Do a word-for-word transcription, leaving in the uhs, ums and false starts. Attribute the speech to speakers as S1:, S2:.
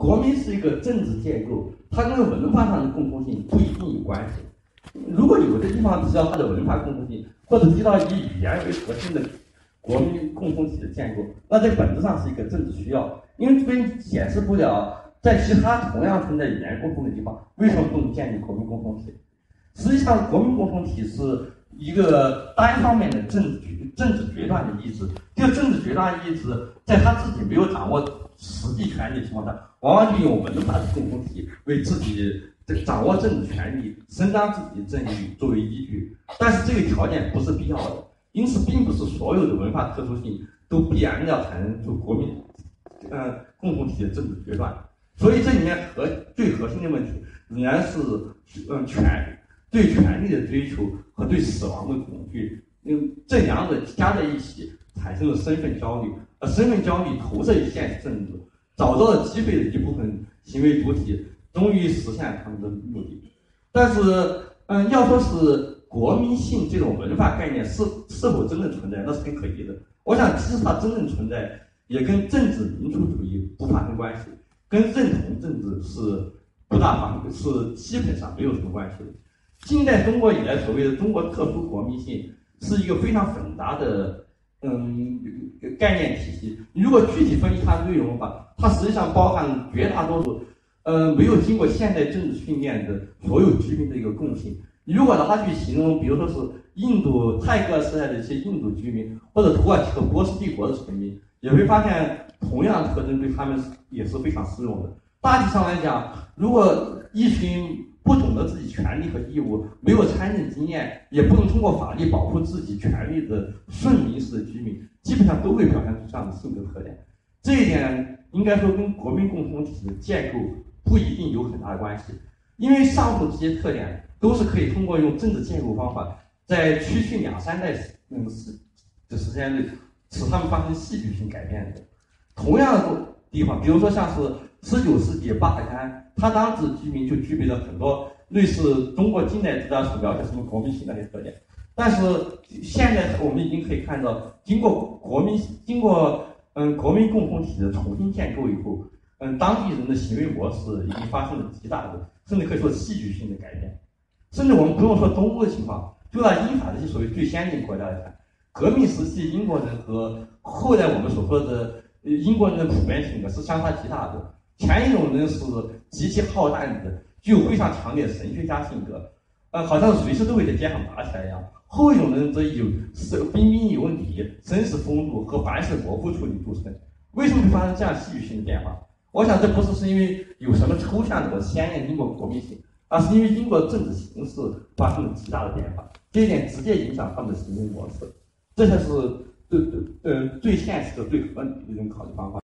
S1: 国民是一个政治建构，它跟文化上的共通性不一定有关系。如果有的地方提到它的文化共通性，或者提到以语言为核心的国民共同体的建构，那这本质上是一个政治需要，因为这边解释不了在其他同样存在语言共同的地方，为什么不能建立国民共同体？实际上，国民共同体是一个单方面的政治政治决断的意志。这个政治决断意志，在他自己没有掌握实际权利的情况下，往往就用文化的共同体为自己掌握政治权利、伸张自己的正义作为依据。但是这个条件不是必要的，因此并不是所有的文化特殊性都必然要产生出国民呃共同体的政治决断。所以这里面核最核心的问题仍然是嗯权对权力的追求和对死亡的恐惧，嗯，这两者加在一起产生了身份焦虑，而身份焦虑投射于现实政治，找到了击溃了一部分行为主体，终于实现他们的目的。但是，嗯，要说是国民性这种文化概念是是否真正存在，那是很可疑的。我想，其实它真正存在，也跟政治民主主义不发生关系，跟认同政治是不大发生，是基本上没有什么关系的。近代中国以来所谓的中国特殊国民性是一个非常复杂的嗯概念体系。如果具体分析它的内容的话，它实际上包含绝大多数呃没有经过现代政治训练的所有居民的一个共性。如果拿它去形容，比如说是印度泰戈尔时代的一些印度居民，或者土耳其和波斯帝国的臣民，也会发现同样的特征对他们也是非常适用的。大体上来讲，如果一群不懂得自己权利和义务，没有参政经验，也不能通过法律保护自己权利的顺民式的居民，基本上都会表现出这样的性格特点。这一点应该说跟国民共同体的建构不一定有很大的关系，因为上述这些特点都是可以通过用政治建构方法，在区区两三代嗯时的时间内，使他们发生戏剧性改变的。同样的地方，比如说像是十九世纪巴海滩，它当时居民就具备了很多类似中国近代资料所了解什么国民性那些特点。但是现在我们已经可以看到，经过国民经过嗯国民共同体的重新建构以后，嗯当地人的行为模式已经发生了极大的，甚至可以说戏剧性的改变。甚至我们不用说东欧的情况，就拿英法这些所谓最先进国家来看，革命时期英国人和后来我们所说的英国人的普遍性格是相差极大的。前一种人是极其好战的，具有非常强烈的神学家性格，呃，好像随时都会在街上打起来一样。后一种人则有是彬彬有礼、绅士风度和凡事模糊处理著称。为什么会发生这样戏剧性的变化？我想这不是是因为有什么抽象的鲜艳英国国民性，而是因为英国政治形势发生了极大的变化，这一点直接影响他们的行为模式。这才是对对呃最现实的、最合理的一种考虑方法。